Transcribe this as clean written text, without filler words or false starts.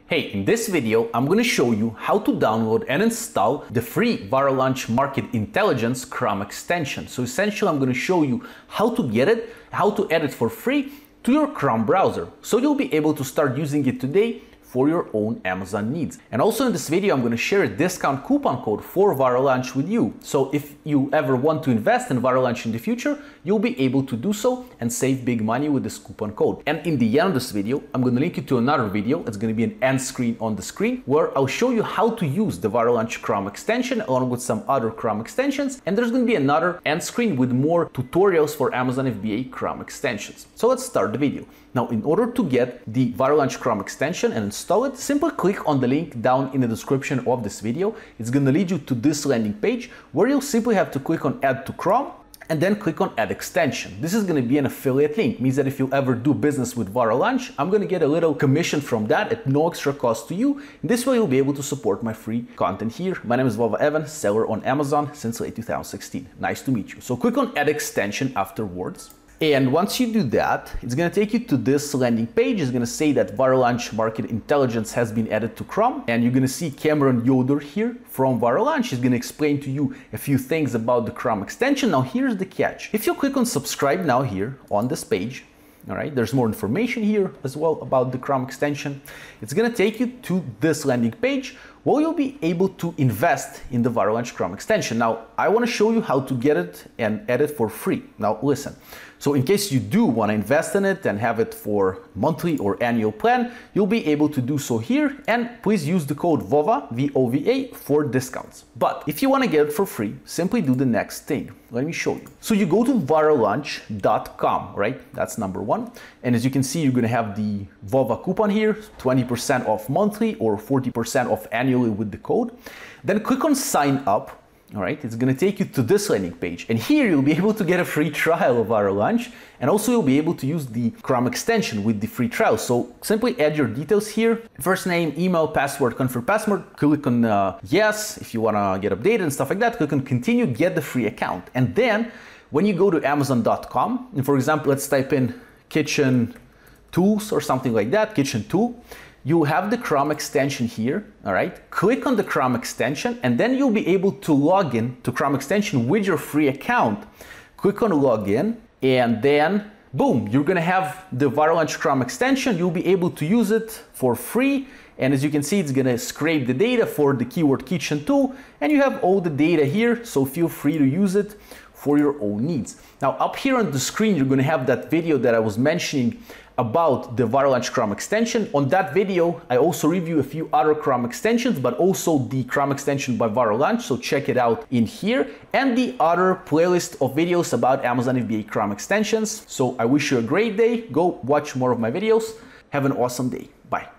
Hey, in this video, I'm going to show you how to download and install the free Varalaunch Market Intelligence Chrome extension. So essentially, I'm going to show you how to get it, how to add it for free to your Chrome browser. So you'll be able to start using it today for your own Amazon needs. And also in this video, I'm going to share a discount coupon code for Varalaunch with you. So if you ever want to invest in Varalaunch in the future, you'll be able to do so and save big money with this coupon code. And in the end of this video, I'm going to link you to another video. It's going to be an end screen on the screen where I'll show you how to use the Varalaunch Chrome extension along with some other Chrome extensions. And there's going to be another end screen with more tutorials for Amazon FBA Chrome extensions. So let's start the video. Now, in order to get the Varalaunch Chrome extension and install it, simply click on the link down in the description of this video. It's going to lead you to this landing page where you'll simply have to click on Add to Chrome and then click on Add Extension. This is going to be an affiliate link. Means that if you ever do business with Varalaunch, I'm going to get a little commission from that at no extra cost to you. This way you'll be able to support my free content here. My name is Vova Evan, seller on Amazon since late 2016. Nice to meet you. So click on Add Extension afterwards. And once you do that, it's going to take you to this landing page. It's going to say that Varalaunch Market Intelligence has been added to Chrome. And you're going to see Cameron Yoder here from Varalaunch. He's going to explain to you a few things about the Chrome extension. Now, here's the catch. If you click on subscribe now here on this page, all right, there's more information here as well about the Chrome extension. It's going to take you to this landing page where you'll be able to invest in the Varalaunch Chrome extension. Now, I want to show you how to get it and add it for free. Now, listen. So in case you do want to invest in it and have it for monthly or annual plan, you'll be able to do so here. And please use the code VOVA, V-O-V-A, for discounts. But if you want to get it for free, simply do the next thing. Let me show you. So you go to varalaunch.com, right? That's number one. And as you can see, you're going to have the VOVA coupon here, 20% off monthly or 40% off annually with the code. Then click on sign up. All right, it's going to take you to this landing page. And here you'll be able to get a free trial of Varalaunch. And also you'll be able to use the Chrome extension with the free trial. So simply add your details here. First name, email, password, confirm password. Click on yes if you want to get updated and stuff like that. Click on continue, get the free account. And then when you go to Amazon.com, and for example, let's type in kitchen tools or something like that, kitchen tool. You have the Chrome extension here, all right? Click on the Chrome extension and then you'll be able to log in to Chrome extension with your free account. Click on login and then boom, you're gonna have the Varalaunch Chrome extension. You'll be able to use it for free. And as you can see, it's gonna scrape the data for the keyword kitchen tool and you have all the data here. So feel free to use it for your own needs. Now up here on the screen, you're gonna have that video that I was mentioning about the Varalaunch Chrome extension. On that video, I also review a few other Chrome extensions, but also the Chrome extension by Varalaunch, so check it out in here, and the other playlist of videos about Amazon FBA Chrome extensions. So I wish you a great day. Go watch more of my videos. Have an awesome day. Bye.